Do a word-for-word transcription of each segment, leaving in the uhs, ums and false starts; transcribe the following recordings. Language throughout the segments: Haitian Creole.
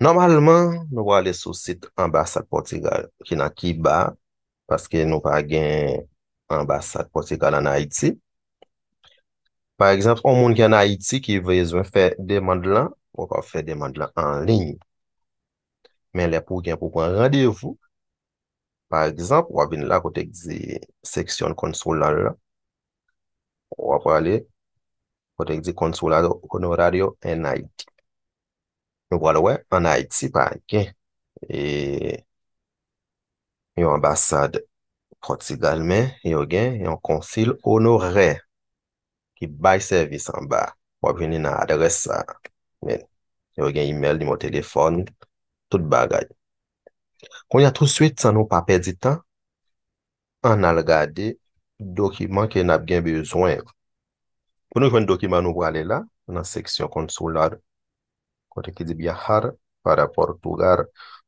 Normalman, nou wale sou sit ambasade Portugal ki nan Kiba, paske nou pa gen ambasade Portugal an Haiti. Par exemple, on moun ki an Haiti ki vezwen fè demande lan, ou ka fè demande lan an lign. Men lè pou gen pou pran randevou. Par exemple, wap vin la kote di seksyon konsular la, wap wale kote di konsular honorario en Haiti. Nou wale wè, an Haiti pa gen. E yon ambasade Portugal men, yon gen yon konsil honorè ki bay servis an ba. Wap vini nan adres sa. Men, yon gen email, nimo telefon, tout bagay. Kon ya tout suite, san nou pa perdi tan, an al gade dokiman ke nap gen bezwen. Kon nou jwen dokiman nou wale la, nan seksyon konsular, kote ki di biyahar, para Portugal.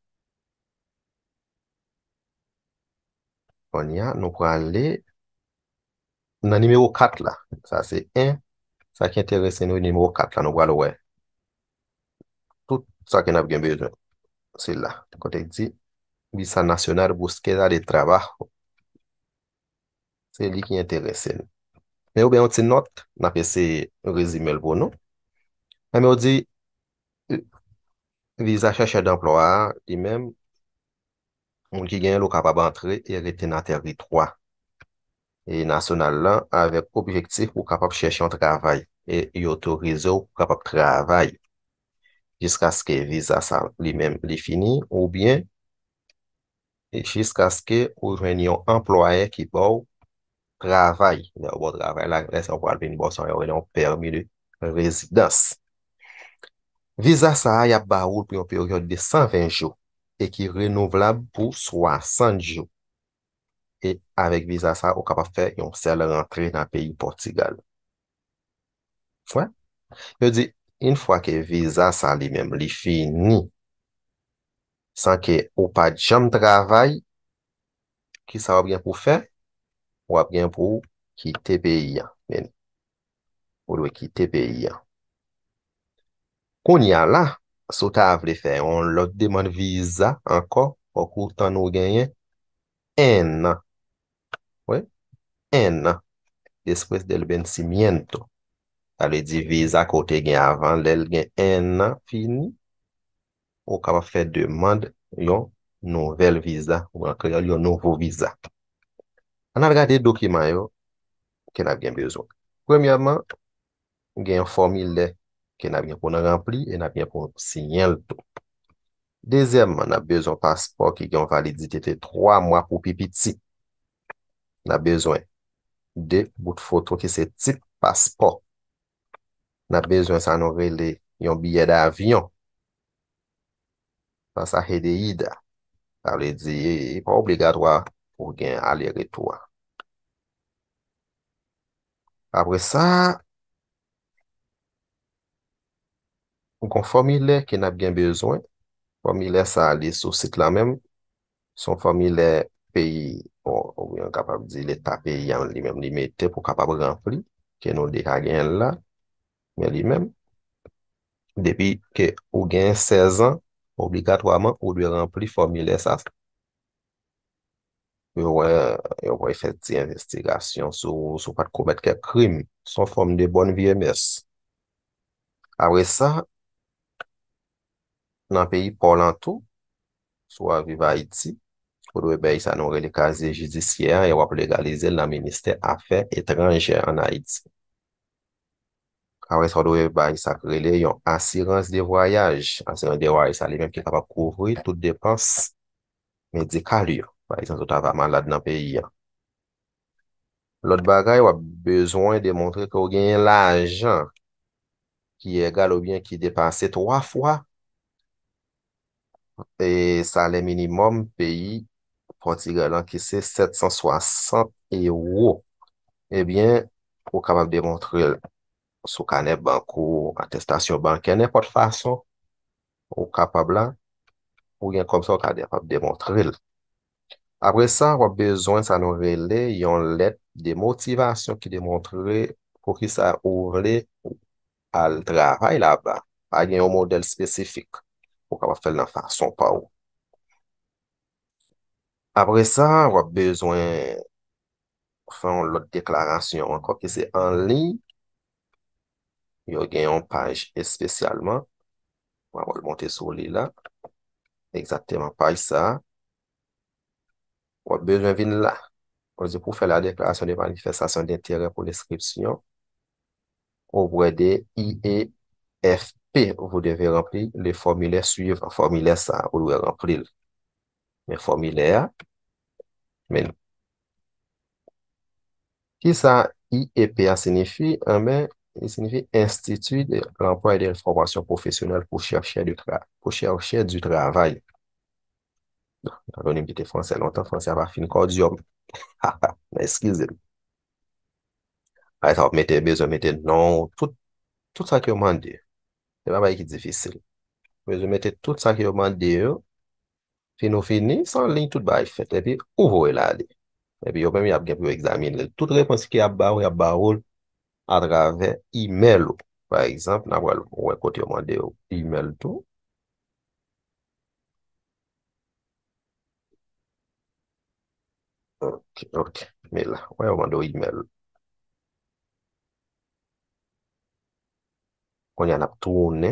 Kon ya nou wale nan numero kat la. Sa se un, sa ki interese nou numero kat la, nou wale we. Tout sa ki nap gen bezwen. Se la, kote di Visa Nacional Búsqueda de Trabajo. Se li ki interese nou. Men ou ben yon ti not, na pe se rezime l pou nou. Men ou di, visa chèche d'emploi, di men, moun ki gen lo kapab antre, e rete nan teritwa. E nasyonal lan, avek objektif pou kapab chèche yon travay. E yon autorize ou kapab travay. Jiska ske visa sa li men li fini, ou bien, e jiska ske ou jwen yon employe ki pou travay. Yon pou travay la, lese yon pou alveni bo son yon permis de rezidans. Visa sa a yap ba ou pou yon peryode de cent vingt jou e ki renouvelable pou soixante jou. Et avec visa sa, ou kapap fè yon sel rentre nan peyi Portugal. Fwa? Yo di, une fwa ke visa sa li mem li fini, san ke ou pa jam travay, ki sa wap gen pou fè, wap gen pou kite peyi an. Men, ou dwe kite peyi an. Kon ya la, sou ta avle fè, on lot demande visa anko, ou koutan nou genyen, en an. Oui, en an. Después del vencimiento. Ale di visa kote gen avan, lel gen en an fini, ou kapap fè demande yon nouvel visa, ou an kreol yon nouvo visa. An al gade dokiman yo, ken ap gen bezon. Premièrement, gen yon formile ken ap gen pou nan rempli, en ap gen pou sinyel to. Deuxièmement, nan ap bezon pasport ki gen validite te trois mois pou pipiti. Nan ap bezon de bout foto ki se tip pasport. Nan ap bezon sa nou rele yon biye d'avyon. Sa sa he de ida. Sa vle di, pa obligatwa pou gen ale-retwa. Apre sa, kon formile ki nan ap gen bezon, formile sa li sou sit la men, son formile peyi, ou yon kapab di l'Etat peyi an li men li mette pou kapab rempli, ke nou de ka gen la, men li men, depi ke ou gen seize an, obligatwaman ou dwe rempli formile sa. Yo wè, yo wè fè ti investigasyon sou, sou pat komet ke krim, son form de bon V M S. Apre sa, nan peyi Polantou, sou aviv Haiti, ou dwe bay sa nou rele kaze judisyen, yo wap legalize nan Ministè Afè Étranger en Haiti. Apre sa, ou dwe bay sa krele yon assurance de voyaj. Assurance de voyaj sa li menm ki kapap kouvri tout depans medikal yo. Par exemple, tout ava malade nan peyi an. Lot bagay wap bezwen demontre ki ou gen l'ajan ki egal ou bien ki depanse trois fwa e salè minimum peyi Portugalan ki se sept cent soixante euro. Ebyen, ou kapap demontre sou kane bankou, atestasyon bankè, nèpot fason, ou kapab la, ou gen kom sa ou kapap demontre l. Apre sa, wap bezwen sa nou rele yon let de motivasyon ki demontre pou ki sa ouvre al travay la ba. A gen yon model spesifik. ou kapab fèl nan fason pa ou. Apre sa, wap bezwen fè lot deklarasyon anko ki se an li, yo gen yon page espesyalman, wap wap monte sou li la, exactement page sa, wap bezwen vin la, pou fè la deklarasyon de manifestasyon d'interè pou l'inscription, auprès de I E F P, vous devez remplir les formulaires suivants. Formulaire ça, vous devez remplir les formulaires. Mais qui ça I E P A signifie? Eh bien, il signifie Institut de l'emploi et de la formation professionnelle pour chercher du, tra pour chercher du travail. On a une petite français longtemps, français va finir cordium. Excusez-moi. Alors, mettez besoin, mettez non, tout, tout ça qui est demandé. C'est pas qui est difficile. Besoin, mettez tout ça qui est demandé. Fin nou fini, san lin tout ba y fet, epi ou vo el ale. Epi yo men y ap gen pou examine. Tout repons ki ap ba ou, y ap ba ou a drave email ou. Par exemple, nan wèl wè kote yo mande ou email tou. Ok, ok. Me la, wè yo mande ou email. Kon yan ap tourne,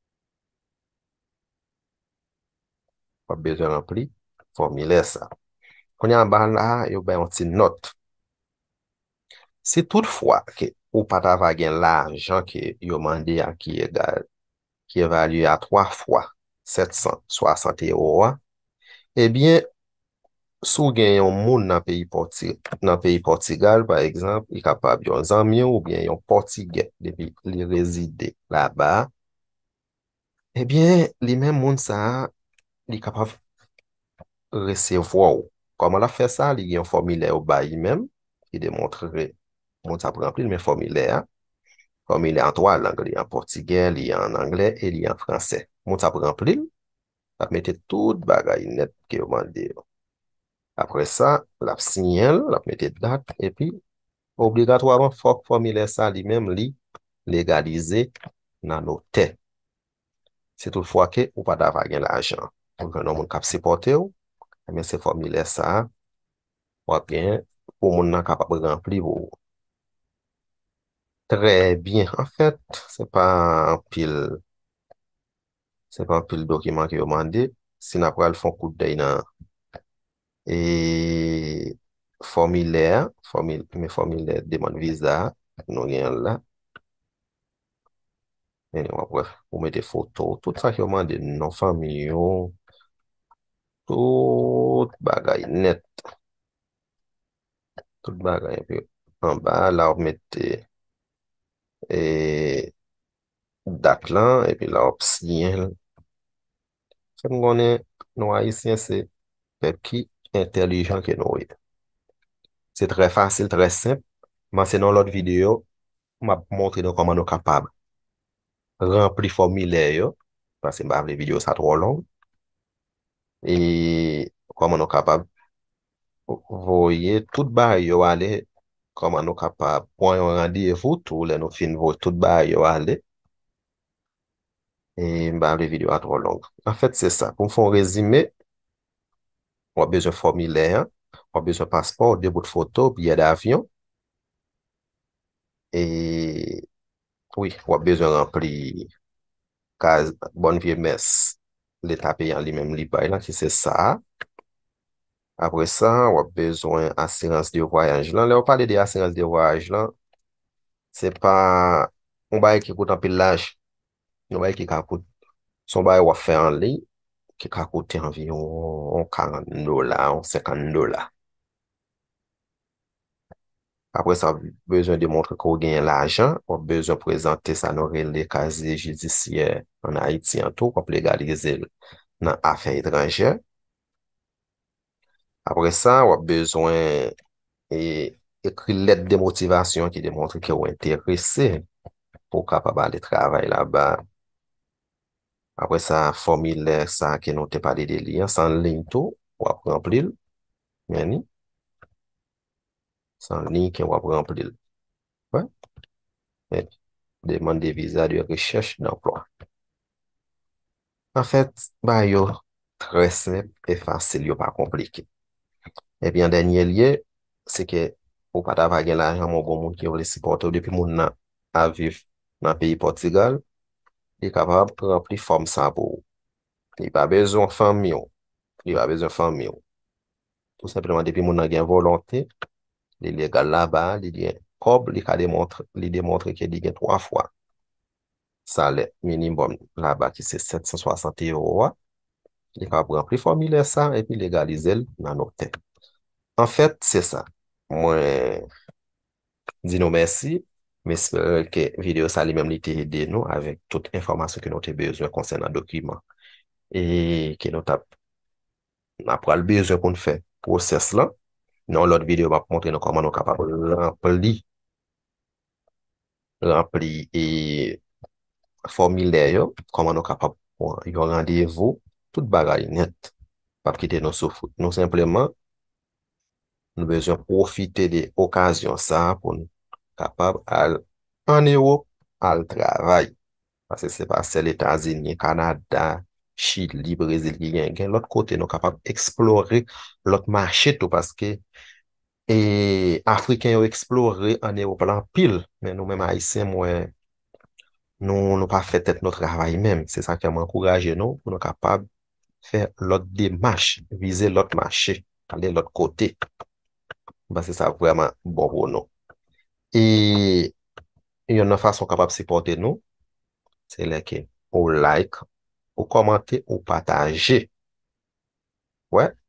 wap bezwen rempli, formile sa. Kon yan ban la, yo ben yon ti note. Si toutfwa ke ou pata va gen la ajan ki yo mande a ki egal, ki evalue a trois fois sept cent soixante euro, ebyen, sou gen yon moun nan peyi Porti, nan peyi Portugal, par exemple, y kapab yon zanmyon ou bien yon Portugais, depi li rezide la ba, ebyen, li men moun sa, li kapab resevo ou. Koman la fe sa, li gen yon formile ou ba yi men, ki demontre moun sa prempli, men formile a, formile an toa lang, li en Portugais, li en anglais, et li en français. Moun sa prempli, ap mette tout bagay net ki yo mande yo. Apre sa, la ap signel, la ap mette date, epi, obligatoirement, fok formile sa li mem li legalize nan note. Se tout fwa ke, ou pa dava gen l'ajan. Ou gen nou moun kap sipote ou, men se formile sa, wap gen, ou moun nan kapap rempli ou. Très bien. En fait, se pa an pil, se pa an pil dokiman ki yo mande, si na pral fon kout dey nan e formulaire, formule, mais formulaire demande visa, nou gen la. Et bref, vous mettez photo, tout ça qui demande non famille, tout bagay net, tout bagay. Et puis en bas, là, vous mettez et date là, et puis là, vous signez. C'est qu'on est, nous haïtiens, c'est peuple qui intelligent que nous. C'est très facile, très simple. Mais c'est dans l'autre vidéo, m'a montré nous comment nous capables remplir formulaire yo, parce que bah, les vidéos ça trop long. Et comment nous capables voyer tout ba yo ale, comment nous capables point un rendez-vous tout les nous fin voyer tout ba yo ale. Et bah, les vidéos à trop longues. En fait, c'est ça. Pour faire un résumé, on a besoin de formulaire, on a besoin de passeport, deux bouts de photo, billet d'avion. Et oui, on a besoin de remplir case bonne vieille messe. L'État payant lui-même li bay là, qui c'est ça. Après ça, on a besoin d'assurance de voyage là. Là, on parle de assurance de voyage là. C'est pas un bail qui coûte un peu l'âge. Un bail qui coûte, son bail on fait en ligne, qui a coûté environ quarante dollars, cinquante dollars. Après ça, on a besoin de montrer qu'on gagne l'argent, on a besoin de présenter ça dans les casiers judiciaires en Haïti en tout, pour légaliser dans affaires étrangères. Après ça, on a besoin et écrire lettre de motivation qui démontre qu'on est intéressé pour capable aller travailler là-bas. Après ça, formulaire ça qui nous te parlé de liens sans ligne tout, on va remplir. Yani, sans ligne qu'on va remplir. Ouais. Et demande de visa de recherche d'emploi. En fait, bah yo, très simple et facile, yo pas compliqué. Et puis en dernier lieu, c'est que ou pas d'avoir l'argent, mon bon monde qui veut supporter depuis mon nan à vivre dans le pays Portugal, il est capable de remplir forme ça pour vous. Il n'a pas besoin de famille, il n'a pas besoin de famille. Tout simplement, depuis mon nan gen volonté, il est légal là-bas, il est cob, il a démontré, il démontre qu'il y a trois fois salaire minimum là-bas qui c'est sept cent soixante euros. Il est capable de remplir formulaire ça et puis légaliser le dans nos têtes. En fait, c'est ça. Moi, dis-nous merci, mais j'espère que vidéo ça lui-même li te aidé nous avec toute information que nous avons besoin concernant le document et que nous avons le besoin pour nous faire process là. Dans l'autre vidéo, on va montrer nous comment nous sommes capables de remplir, remplir et formulaire, yo, comment nous sommes capables de un rendez-vous, toute bagaille net, pas quitter nos souffres. Nous simplement, nous avons besoin de profiter des occasions ça pour nous capables à en Europe, à le travail. Parce que c'est pas seuls les États-Unis, Canada, Chili, Brésil qui gagnent. Gen l'autre côté, nous sommes capables d'explorer l'autre marché tout parce que et Africains ont exploré en Europe en pile, mais nous-mêmes Haïtiens, moi, nous nous pas fait tête notre travail même. C'est ça qui m'a encouragé nous pour nous capables de faire l'autre démarche, viser l'autre marché, aller de l'autre côté. Parce que c'est ça vraiment bon pour nous. Et il y a une façon capable de supporter nous, c'est là que ou like, ou commenter, ou partager. Ouais.